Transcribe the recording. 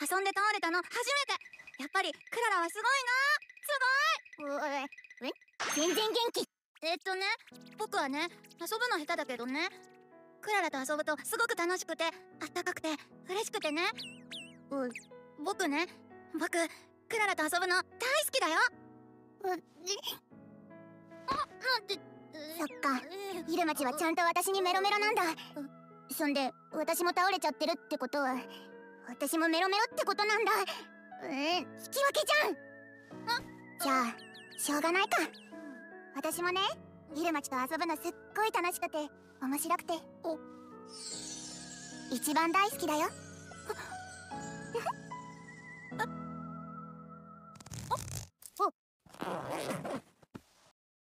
遊んで倒れたの初めて。やっぱりクララはすごいな。すごい。 全然元気。 僕はね、遊ぶの下手だけどね、クララと遊ぶとすごく楽しくて、あったかくて嬉しくてね。僕クララと遊ぶの大好きだよ。 そっか、入間ちはちゃんと私にメロメロなんだ。そんで私も倒れちゃってるってことは私もメロメロってことなんだ。引き分けじゃん。じゃあしょうがないか。私もね、入間ちと遊ぶのすっごい楽しくて面白くて一番大好きだよ。